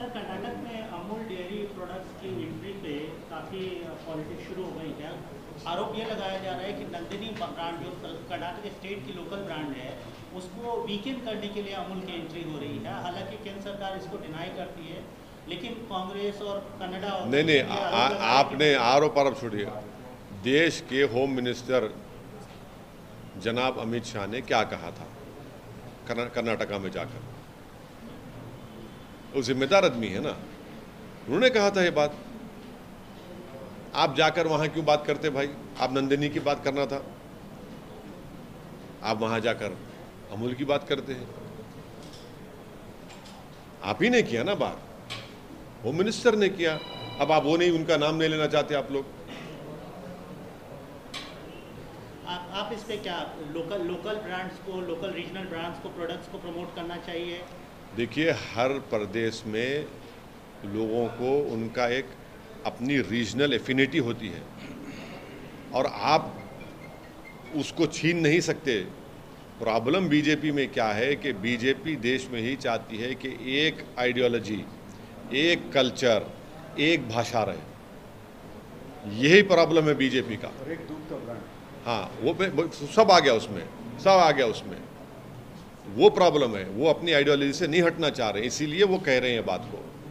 Sir, Karnataka में Amul dairy products की entry पे काफ़ी पॉलिटिक्स शुरू हो गई है। आरोप ये लगाया जा रहा है कि नंदिनी ब्रांड जो कर्नाटक स्टेट की लोकल ब्रांड है, उसको वीकेंड करने के लिए अमूल की एंट्री हो रही है। हालांकि केंद्र सरकार इसको डिनाई करती है, लेकिन कांग्रेस और कनाडा नहीं, आपने आरोप छोड़िए। देश के होम मिनिस्टर जनाब अमित शाह ने क्या कहा था कर्नाटका में जाकर? वो जिम्मेदार आदमी है ना, उन्होंने कहा था ये बात। आप जाकर वहां क्यों बात करते भाई? आप नंदिनी की बात करना था, आप वहां जाकर अमूल की बात करते हैं। आप ही ने किया ना बात, होम मिनिस्टर ने किया। अब आप वो नहीं, उनका नाम नहीं लेना चाहते आप लोग। आप इस पे क्या लोकल ब्रांड्स को, लोकल रीजनल ब्रांड्स को, प्रोडक्ट्स को प्रमोट करना चाहिए? देखिए, हर प्रदेश में लोगों को उनका एक अपनी रीजनल एफिनिटी होती है और आप उसको छीन नहीं सकते। प्रॉब्लम बीजेपी में क्या है कि बीजेपी देश में ही चाहती है कि एक आइडियोलॉजी, एक कल्चर, एक भाषा रहे। यही प्रॉब्लम है बीजेपी का। एक दूध का ब्रांड, हाँ, वो सब आ गया उसमें, सब आ गया उसमें। वो प्रॉब्लम है, वो अपनी आइडियोलॉजी से नहीं हटना चाह रहे, इसीलिए वो कह रहे हैं बात को।